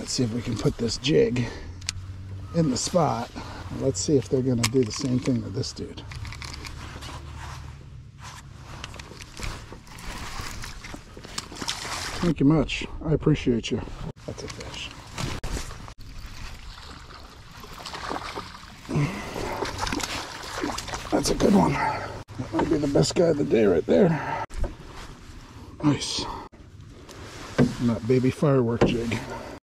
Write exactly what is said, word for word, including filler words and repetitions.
Let's see if we can put this jig in the spot. Let's see if they're going to do the same thing to this dude. Thank you much. I appreciate you. That's a fish. That's a good one. That might be the best guy of the day right there. Nice. And that baby firework jig.